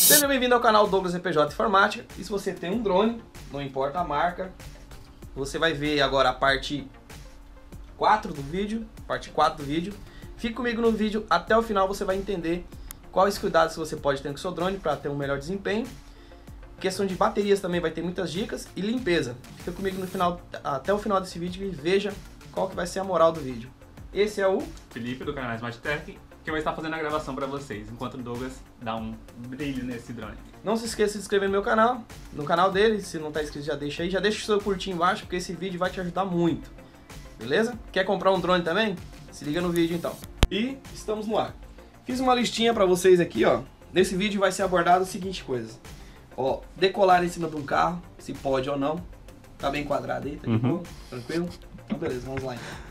Seja bem-vindo ao canal Douglas EPJ Informática. E se você tem um drone, não importa a marca, você vai ver agora a parte 4 do vídeo. Fique comigo no vídeo até o final, você vai entender quais cuidados você pode ter com o seu drone para ter um melhor desempenho. Questão de baterias também vai ter muitas dicas e limpeza. Fica comigo no final, até o final desse vídeo e veja qual que vai ser a moral do vídeo. Esse é o Felipe do canal Smart Tech, que vai estar fazendo a gravação para vocês, enquanto o Douglas dá um brilho nesse drone. Não se esqueça de se inscrever no meu canal, no canal dele. Se não está inscrito, já deixa aí, já deixa o seu curtir embaixo, porque esse vídeo vai te ajudar muito. Beleza? Quer comprar um drone também? Se liga no vídeo então. E estamos no ar. Fiz uma listinha para vocês aqui, ó. Nesse vídeo vai ser abordado as seguintes coisas. Ó, decolar em cima de um carro, se pode ou não. Tá bem quadrado aí, tá de boa? Tranquilo? Então beleza, vamos lá então.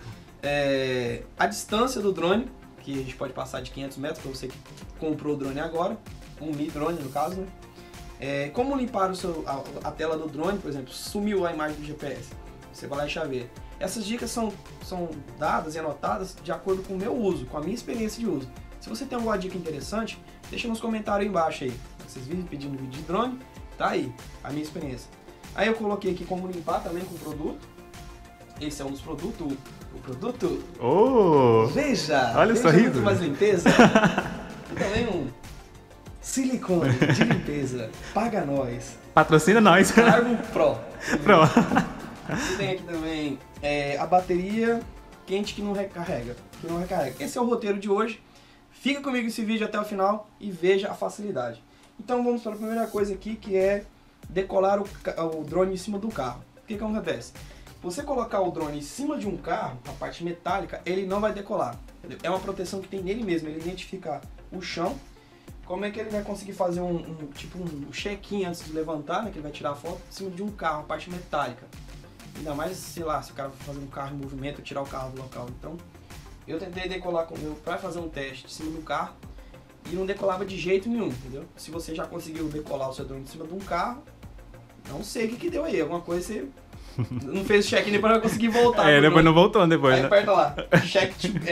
A distância do drone, que a gente pode passar de 500 metros para você que comprou o drone agora, um Mi drone no caso, né? Como limpar a tela do drone, por exemplo, sumiu a imagem do GPS, você vai lá e chaveia. Essas dicas são dadas e anotadas de acordo com o meu uso, com a minha experiência de uso. Se você tem alguma dica interessante, deixa nos comentários aí embaixo aí. Vocês vivem pedindo vídeo de drone, tá aí, a minha experiência. Aí eu coloquei aqui como limpar também com o produto. Esse é um dos produtos. O produto. Oh! Veja! Olha o sorriso! Muito mais limpeza. E também um silicone de limpeza. Paga nós. Patrocina nós! Carbon Pro. Pronto. E tem aqui também a bateria quente que não recarrega. Esse é o roteiro de hoje. Fica comigo nesse vídeo até o final e veja a facilidade. Então vamos para a primeira coisa aqui, que é decolar o drone em cima do carro. O que acontece? Você colocar o drone em cima de um carro, a parte metálica, ele não vai decolar. Entendeu? É uma proteção que tem nele mesmo, ele identifica o chão. Como é que ele vai conseguir fazer um check-in antes de levantar, né, que ele vai tirar a foto, em cima de um carro, a parte metálica. Ainda mais, sei lá, se o cara for fazer um carro em movimento, tirar o carro do local. Então, eu tentei decolar com o meu para fazer um teste de cima do carro e não decolava de jeito nenhum, entendeu? Se você já conseguiu decolar o seu drone em cima de um carro, não sei o que deu aí, alguma coisa você não fez check-in para conseguir voltar. Depois não voltou depois. Aí né? aperta lá, check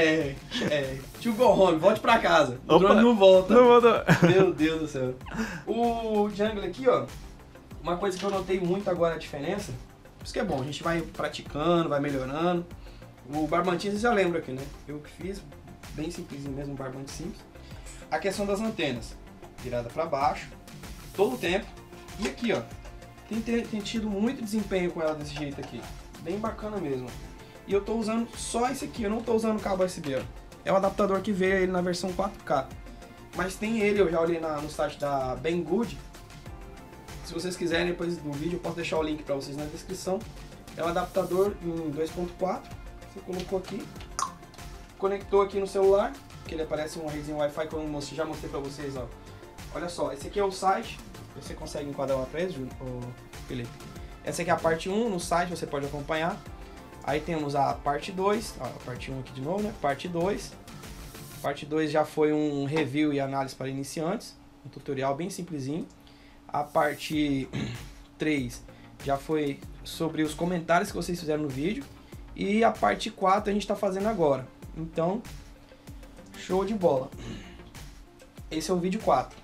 to go home, volte pra casa. O drone não volta. Não voltou. Meu Deus do céu. O Jungle aqui, ó, uma coisa que eu notei muito agora a diferença, isso que é bom, a gente vai praticando, vai melhorando. O barbantinho vocês já lembram aqui, né? Eu que fiz, bem simplesinho mesmo, um barbante simples. A questão das antenas, virada para baixo, todo o tempo. E aqui, ó, tem tido muito desempenho com ela desse jeito aqui, bem bacana mesmo. E eu tô usando só esse aqui, eu não tô usando cabo USB, ó. É o adaptador que veio ele na versão 4K. Mas tem ele, eu já olhei no site da Banggood. Se vocês quiserem, depois do vídeo, eu posso deixar o link para vocês na descrição. É um adaptador em 2.4. Você colocou aqui, conectou aqui no celular, que ele aparece uma redezinha Wi-Fi que eu já mostrei pra vocês, ó. Olha só, esse aqui é o site, você consegue enquadrar lá pra eles, Felipe? Essa aqui é a parte 1, no site você pode acompanhar. Aí temos a parte 2, ó, a parte 1 aqui de novo, né? Parte 2. Parte 2 já foi um review e análise para iniciantes, um tutorial bem simplesinho. A parte 3 já foi sobre os comentários que vocês fizeram no vídeo. E a parte 4 a gente está fazendo agora. Então, show de bola. Esse é o vídeo 4.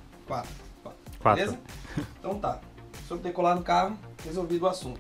Beleza? Então tá. Sobre decolar no carro, resolvido o assunto.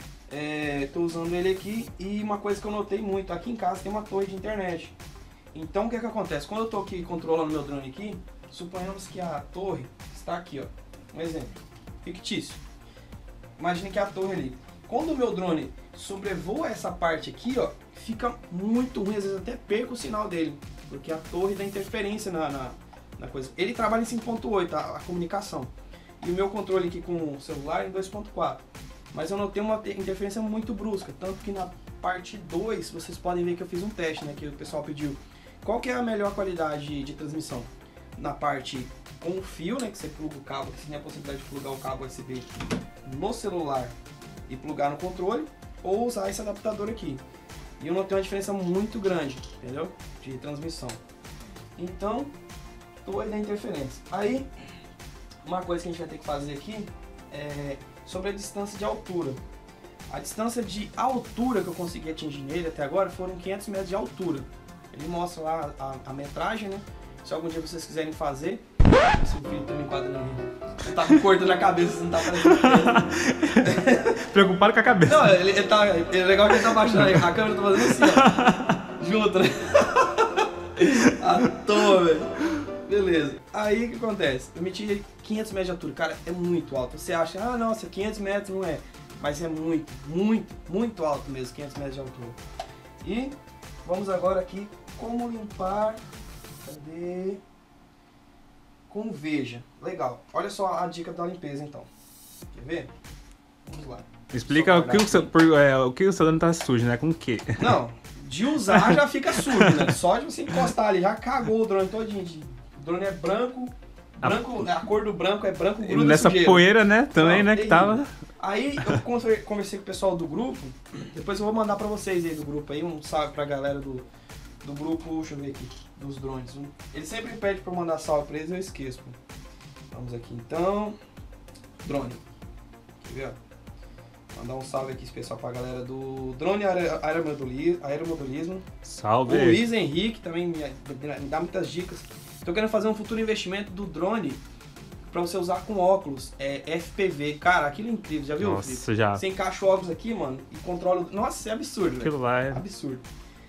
Tô usando ele aqui e uma coisa que eu notei muito, aqui em casa tem uma torre de internet. Então o que acontece? Quando eu tô aqui controlando meu drone aqui, suponhamos que a torre está aqui, ó. Um exemplo, fictício. Imagine que a torre ali. Quando o meu drone sobrevoa essa parte aqui, ó, fica muito ruim, às vezes até perco o sinal dele, porque a torre dá interferência na coisa. Ele trabalha em 5.8, a comunicação, e o meu controle aqui com o celular é em 2.4, mas eu notei uma interferência muito brusca, tanto que na parte 2 vocês podem ver que eu fiz um teste, né, que o pessoal pediu. Qual que é a melhor qualidade de transmissão? Na parte com fio, né, que você pluga o cabo, que você tem a possibilidade de plugar o cabo USB no celular e plugar no controle, ou usar esse adaptador aqui. E eu notei uma diferença muito grande, entendeu? De transmissão. Então, torre da interferência. Aí, uma coisa que a gente vai ter que fazer aqui é sobre a distância de altura. A distância de altura que eu consegui atingir nele até agora foram 500 metros de altura. Ele mostra lá a metragem, né? Se algum dia vocês quiserem fazer, se o vídeo também enquadra no tá cortando a cabeça, você não tá parecendo. Preocupado com a cabeça. Não, ele tá. É legal que ele tá baixando aí. A câmera tá fazendo assim, ó. Junto, né? À toa, velho. Beleza. Aí o que acontece? Eu meti 500 metros de altura. Cara, é muito alto. Você acha, ah, nossa, 500 metros não é. Mas é muito, muito, muito alto mesmo, 500 metros de altura. E vamos agora aqui, como limpar. Cadê? Com Veja. Legal. Olha só a dica da limpeza, então. Quer ver? Vamos lá. Explica o que o seu drone tá sujo, né? Com o quê? Não, de usar já fica sujo, né? Só de você encostar ali, já cagou o drone todinho. O drone é branco, a cor do branco é branco, gruda nessa sujeira. Poeira, né? Também, não, né? Que tava... Aí eu conversei com o pessoal do grupo, depois eu vou mandar pra vocês aí do grupo aí, um salve pra galera do grupo, deixa eu ver aqui, dos drones. Eles sempre pedem pra eu mandar salve pra eles e eu esqueço. Pô. Vamos aqui então, drone. Quer ver, ó? Mandar um salve aqui especial pra galera do Drone Aeromodelismo. Salve! O Luiz Henrique também me dá muitas dicas. Tô querendo fazer um futuro investimento do drone pra você usar com óculos, FPV. Cara, aquilo é incrível, já viu? Nossa, já. Você encaixa o óculos aqui, mano, e controla... Nossa, é absurdo, velho. Aquilo lá é... Absurdo.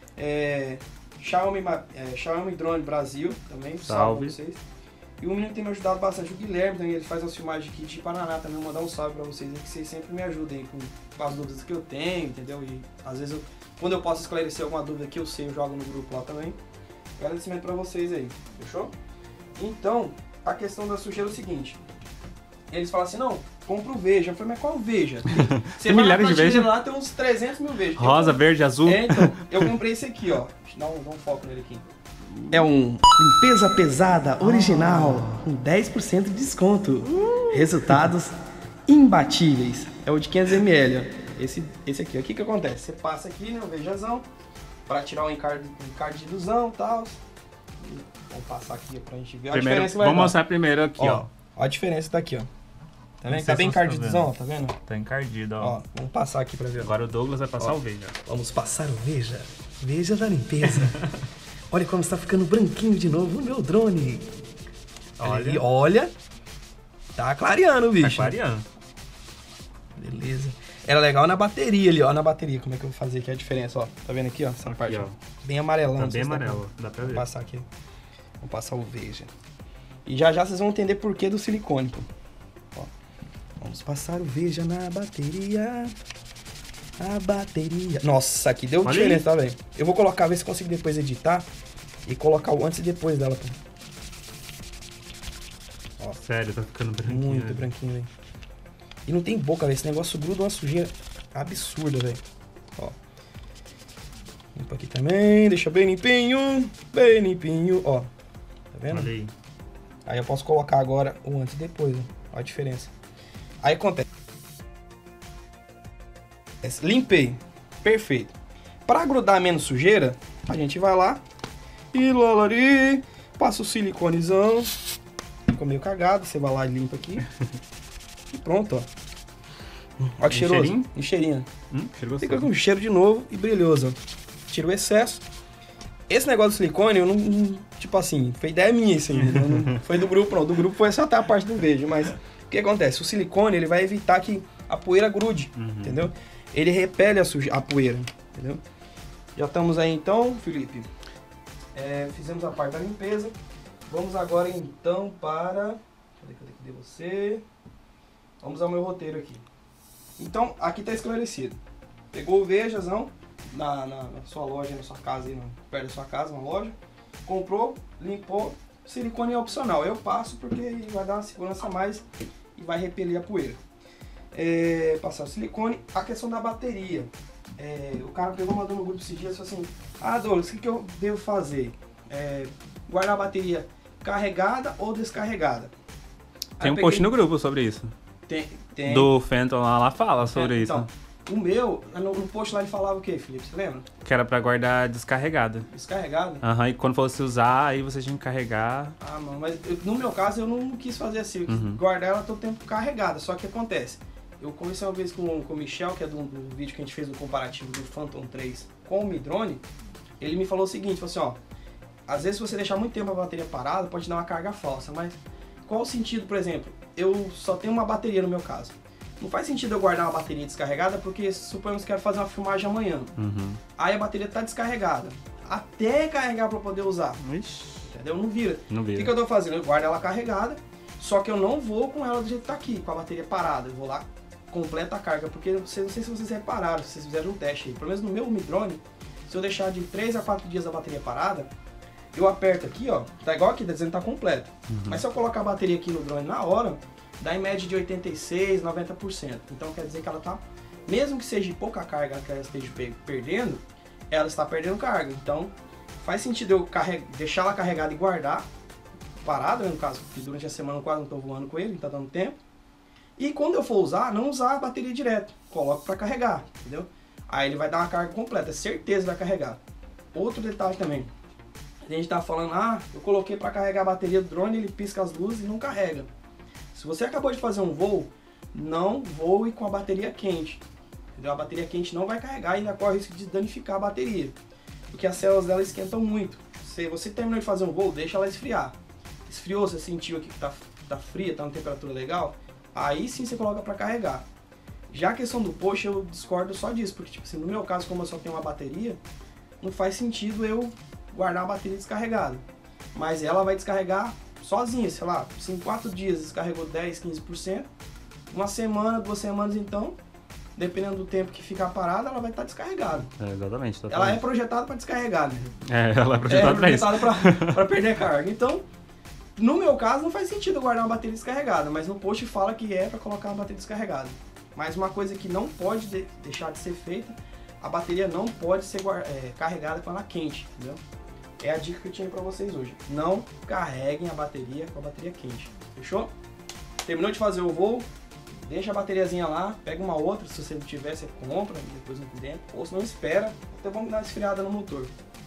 Xiaomi Drone Brasil também, salve pra vocês. E o menino tem me ajudado bastante, o Guilherme também, ele faz as filmagens aqui de Paraná também, vou mandar um salve pra vocês aí, que vocês sempre me ajudem com as dúvidas que eu tenho, entendeu? E às vezes, quando eu posso esclarecer alguma dúvida que eu sei, eu jogo no grupo lá também. Agradecimento pra vocês aí, fechou? Então, a questão da sujeira é o seguinte, eles falam assim, não, compra o Veja. Eu falei, mas qual Veja? Você vai milhares de Veja? lá, tem uns 300 mil Veja. Rosa, verde, azul. Então, eu comprei esse aqui, ó. Dá um foco nele aqui. É um limpeza pesada original com 10% de desconto. Resultados imbatíveis. É o de 500ml, ó. Esse aqui. O que acontece? Você passa aqui, né, o Vejazão, pra tirar o encardiduzão e tal. Vamos passar aqui pra gente ver a primeiro, diferença. Vamos mostrar primeiro aqui, ó. Ó a diferença tá aqui, ó. Tá vendo? Tá bem encardiduzão, ó, tá vendo? Tá encardido, ó. Vamos passar aqui pra ver. Agora o Douglas vai passar o Veja. Vamos passar o Veja. Veja da limpeza. Olha como está ficando branquinho de novo o meu drone. Olha. Tá clareando o bicho. Tá clareando. Beleza. Era legal na bateria ali, ó. Na bateria, como é que eu vou fazer aqui a diferença, ó. Tá vendo aqui, ó? Essa parte, ó. Bem amarelão. Tá bem amarelo, dá pra ver. Vou passar aqui. Vou passar o Veja. E já vocês vão entender por que do silicone, pô. Ó. Vamos passar o Veja na bateria. A bateria. Nossa, aqui deu diferença, tá, velho? Eu vou colocar, ver se consigo depois editar e colocar o antes e depois dela, pô. Ó, sério, tá ficando branquinho. Muito branquinho, velho. E não tem boca, velho. Esse negócio gruda uma sujeira absurda, velho. Ó. Limpa aqui também, deixa bem limpinho. Bem limpinho, ó. Tá vendo? Olha aí. Aí eu posso colocar agora o antes e depois, ó. Olha a diferença. Aí acontece. Limpei. Perfeito. Para grudar menos sujeira, a gente vai lá e lalari, passa o siliconezão. Ficou meio cagado, você vai lá e limpa aqui. E pronto, ó. Olha que cheiroso. Cheirinho? E cheirinho. Cheiro Fica com cheiro de novo e brilhoso. Tira o excesso. Esse negócio do silicone, eu não... Tipo assim, foi ideia minha isso aí. Não foi do grupo, não. Do grupo foi só até a parte do Veja. Mas o que acontece? O silicone, ele vai evitar que a poeira grude, entendeu? Ele repele a poeira, entendeu? Já estamos aí então, Felipe. Fizemos a parte da limpeza. Vamos agora então para... Cadê você? Vamos ao meu roteiro aqui. Então, aqui está esclarecido. Pegou o Vejazão na sua loja, na sua casa, aí, perto da sua casa, uma loja. Comprou, limpou. Silicone é opcional. Eu passo porque vai dar uma segurança a mais e vai repelir a poeira. Passar o silicone. A questão da bateria. O cara pegou, mandou no grupo esses dias e falou assim: ah, Douglas, o que eu devo fazer? Guardar a bateria carregada ou descarregada? Tem um post no grupo sobre isso. Tem. Do Phantom lá fala sobre isso. Então, o meu, no post lá ele falava o que, Felipe? Você lembra? Que era pra guardar descarregada. Descarregada? Aham, e quando fosse usar, aí você tinha que carregar. Ah, mano, mas no meu caso eu não quis fazer assim. Eu quis guardar ela todo o tempo carregada. Só que acontece. Eu conversei uma vez com o Michel, que é do vídeo que a gente fez no comparativo do Phantom 3 com o Mi Drone. Ele me falou o seguinte, falou assim, ó. Às vezes se você deixar muito tempo a bateria parada, pode dar uma carga falsa, mas qual o sentido, por exemplo? eu só tenho uma bateria no meu caso. Não faz sentido eu guardar uma bateria descarregada, porque suponhamos que quero fazer uma filmagem amanhã. Aí a bateria tá descarregada. Até carregar para poder usar. Ixi. Entendeu? Não vira. Não vira. O que eu tô fazendo? Eu guardo ela carregada, só que eu não vou com ela do jeito que tá aqui, com a bateria parada. Eu vou lá, completa a carga, porque não sei se vocês repararam, se vocês fizeram um teste aí. Pelo menos no meu Umidrone, se eu deixar de 3 a 4 dias a bateria parada, eu aperto aqui, ó, tá igual aqui, tá dizendo que tá completo. Mas se eu colocar a bateria aqui no drone na hora, dá em média de 86%, 90%. Então quer dizer que ela tá, mesmo que seja pouca carga que ela esteja perdendo, ela está perdendo carga. Então faz sentido eu deixar ela carregada e guardar, parada, né, no caso, porque durante a semana eu quase não estou voando com ele, não tá dando tempo. E quando eu for usar, não usar a bateria direto, coloco para carregar, entendeu? Aí ele vai dar uma carga completa, certeza vai carregar. Outro detalhe também, a gente tá falando, eu coloquei para carregar a bateria do drone, ele pisca as luzes e não carrega. Se você acabou de fazer um voo, não voe com a bateria quente, entendeu? A bateria quente não vai carregar e ainda corre o risco de danificar a bateria, porque as células dela esquentam muito. Se você terminou de fazer um voo, deixa ela esfriar. Esfriou, você sentiu aqui que tá fria, tá uma temperatura legal, aí sim você coloca para carregar. Já a questão do push, eu discordo só disso, porque tipo assim, no meu caso, como eu só tenho uma bateria, não faz sentido eu guardar a bateria descarregada. Mas ela vai descarregar sozinha, sei lá, se em 4 dias descarregou 10, 15%, uma semana, 2 semanas então, dependendo do tempo que ficar parada, ela vai estar descarregada. Exatamente. Ela é projetada para descarregar, né? Ela é projetada para isso. Para perder carga. Então, no meu caso, não faz sentido eu guardar uma bateria descarregada, mas no post fala que é para colocar uma bateria descarregada. Mas uma coisa que não pode deixar de ser feita, a bateria não pode ser carregada com ela quente, entendeu? É a dica que eu tinha para vocês hoje. Não carreguem a bateria com a bateria quente, fechou? Terminou de fazer o voo, deixa a bateriazinha lá, pega uma outra, se você não tiver, você compra, depois não dentro, ou se não espera, até vamos dar uma esfriada no motor.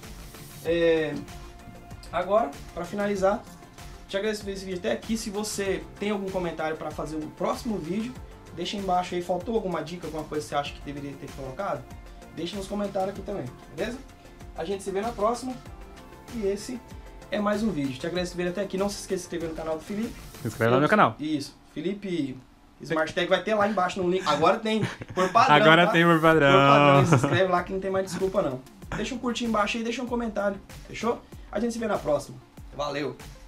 Agora, para finalizar, te agradeço por esse vídeo até aqui. Se você tem algum comentário para fazer o próximo vídeo, deixa aí embaixo aí, faltou alguma dica, alguma coisa que você acha que deveria ter colocado? Deixa nos comentários aqui também, beleza? A gente se vê na próxima. E esse é mais um vídeo. Te agradeço por ver até aqui. Não se esqueça de se inscrever no canal do Felipe. Se inscreve lá no meu canal. Isso. Felipe Smart Tech vai ter lá embaixo no link. Agora tem. Por padrão. Agora tá? tem por padrão. Por padrão. Se inscreve lá que não tem mais desculpa não. Deixa um curtir embaixo aí, deixa um comentário. Fechou? A gente se vê na próxima. Valeu!